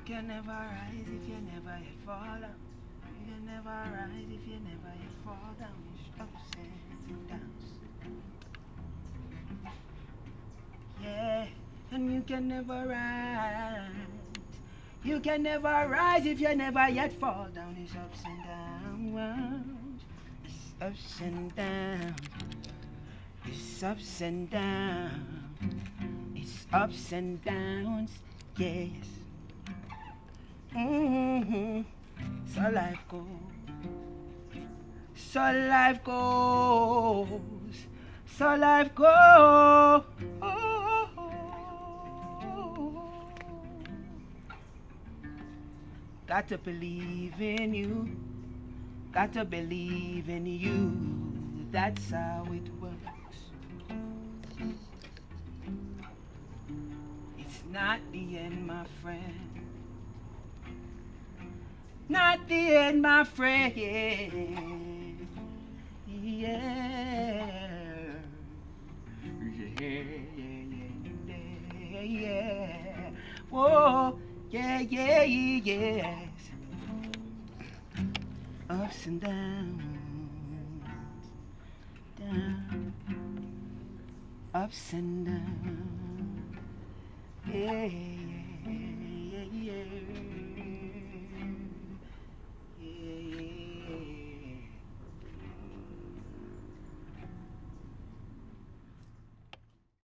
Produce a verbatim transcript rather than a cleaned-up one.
can never rise if you never yet fall down. You can never rise if you never yet fall down. It's ups and downs. Yeah, and you can never rise. You can never rise if you never yet fall down. It's ups and downs. It's ups and downs. It's ups and downs. It's ups and downs. Yes. Mm-hmm. So life goes. So life goes. So life goes. Got to believe in you. Got to believe in you. That's how it works. It's not the end, my friend. Not the end, my friend. Yeah. Yeah, yeah, yeah. Whoa, yeah, yeah, yes. Ups and downs, down, ups and downs, yeah.